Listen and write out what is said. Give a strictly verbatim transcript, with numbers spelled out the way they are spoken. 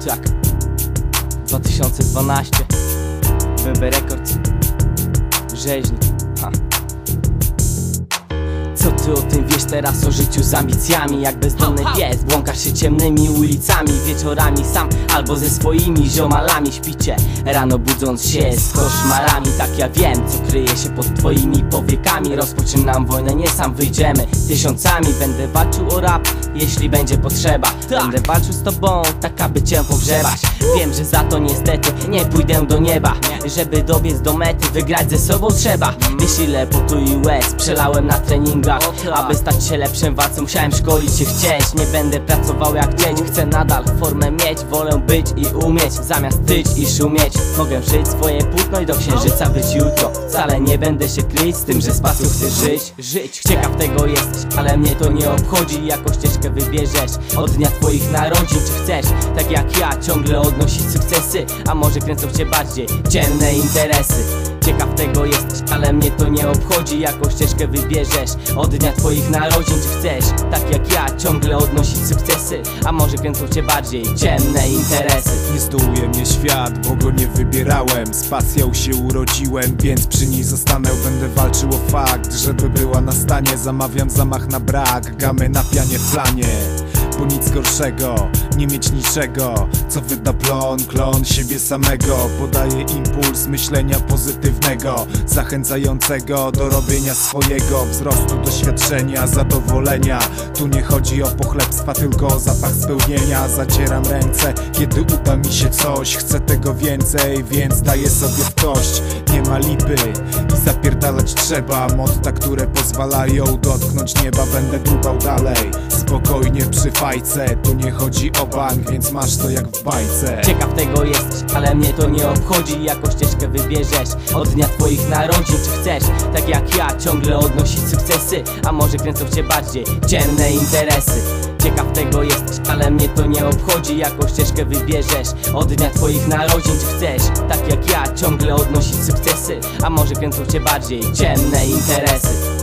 Soundtrack dwa tysiące dwanaście, B M W Records, Rzeźnik. Ha. Co ty o tym wiesz teraz, o życiu z ambicjami? Jak bezdomny pies błąkasz się ciemnymi ulicami, wieczorami sam albo ze swoimi ziomalami śpicie, rano budząc się z koszmarami. Tak, ja wiem, co kryje się pod twoimi powiekami. Rozpoczynam wojnę, nie sam wyjdziemy tysiącami. Będę walczył o rap, jeśli będzie potrzeba. Będę walczył z tobą, tak aby cię pogrzebać. Wiem, że za to niestety nie pójdę do nieba. Żeby dobiec do mety, wygrać ze sobą trzeba. Wiesz, ile potu i łez przelałem na treningach. Aby stać się lepszym walcem, musiałem szkolić się chcieć. Nie będę pracował jak dzień, chcę nadal formę mieć. Wolę być i umieć, zamiast tyć i szumieć. Mogę żyć swoje płótno i do księżyca być jutro. Wcale nie będę się kryć z tym, że z pasją chcę żyć. Żyć, ciekaw tego jesteś, ale mnie to nie obchodzi. Jaką ścieżkę wybierzesz od dnia twoich narodzin. Czy chcesz, tak jak ja, ciągle odnosić sukcesy? A może kręcą cię bardziej ciemne interesy? Ciekaw tego jesteś, ale mnie to nie obchodzi. Jaką ścieżkę wybierzesz od dnia twoich narodzin. Czy chcesz, tak jak ja, ciągle odnosić sukcesy? A może kręcą cię bardziej ciemne interesy? Nie zdołuje mnie świat, bo go nie wybierałem. Z pasją się urodziłem, więc przy niej zostanę. Będę walczył o fakt, żeby była na stanie. Zamawiam zamach na brak, gamy na pianie w planie. Bo nic gorszego, nie mieć niczego, co wyda plon, klon siebie samego. Podaje impuls myślenia pozytywnego, zachęcającego do robienia swojego. Wzrostu, doświadczenia, zadowolenia. Tu nie chodzi o pochlebstwa, tylko o zapach spełnienia. Zacieram ręce, kiedy uda mi się coś. Chcę tego więcej, więc daję sobie w kość. Nie ma lipy i zapierdalać trzeba. Motta, które pozwalają dotknąć nieba. Będę dłubał dalej, spokojnie przy fajce. Tu nie chodzi o bank, więc masz to jak w bajce. Ciekaw tego jesteś, ale mnie to nie obchodzi. Jaką ścieżkę wybierzesz od dnia twoich narodzin. Czy chcesz, tak jak ja, ciągle odnosić sukcesy? A może kręcą cię bardziej ciemne interesy? Ciekaw tego jesteś, ale mnie to nie obchodzi. Jaką ścieżkę wybierzesz od dnia twoich narodzin. Czy chcesz, tak jak ja, ciągle odnosić sukcesy? A może kręcą cię bardziej ciemne interesy?